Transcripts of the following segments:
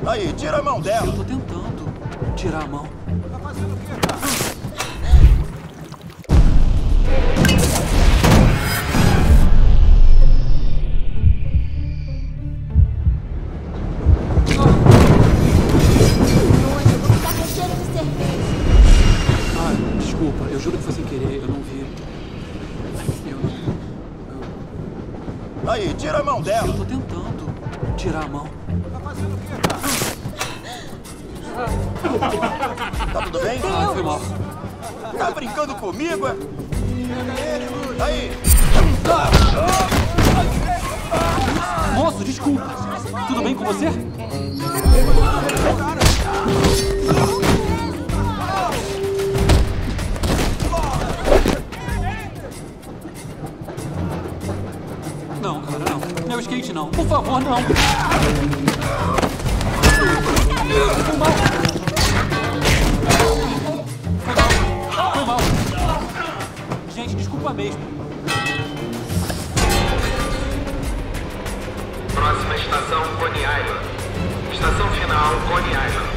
Aí, tira a mão dela. Eu tô tentando tirar a mão. Tá fazendo o quê, cara? Desculpa, eu juro que foi sem querer, eu não vi. Aí, tira a mão dela. Eu tô tentando tirar a mão. Tá fazendo o quê, cara? Tá tudo bem? Ah, foi mal. Tá brincando comigo, é? Aí. Moço, desculpa. Tudo bem com você? Não, cara, não. Meu skate não. Por favor, não. Foi mal. Foi mal. Gente, desculpa mesmo. Próxima estação, Coney Island. Estação final, Coney Island.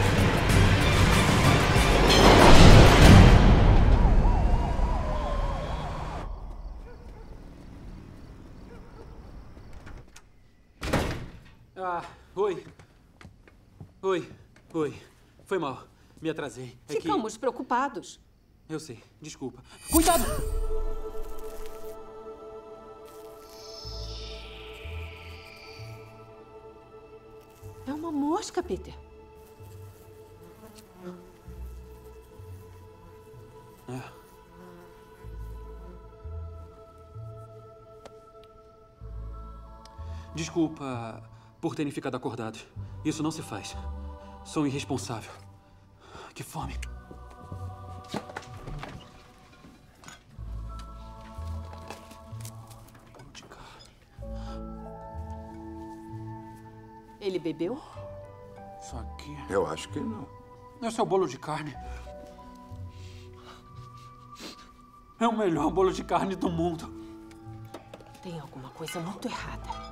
Oi. Oi. Foi mal. Me atrasei. Ficamos preocupados. Eu sei. Desculpa. Cuidado! É uma mosca, Peter. É. Desculpa por terem ficado acordados. Isso não se faz. Sou irresponsável. Que fome. Bolo de carne. Ele bebeu? Isso aqui. Eu acho que não. Esse é o bolo de carne. É o melhor bolo de carne do mundo. Tem alguma coisa muito errada.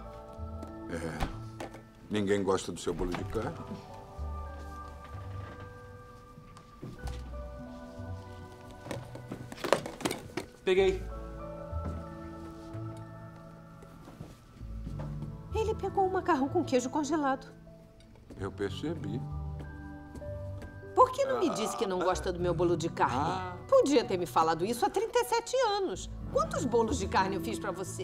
Ninguém gosta do seu bolo de carne. Peguei. Ele pegou um macarrão com queijo congelado. Eu percebi. Por que não me disse que não gosta do meu bolo de carne? Podia ter me falado isso há 37 anos. Quantos bolos de carne eu fiz pra você?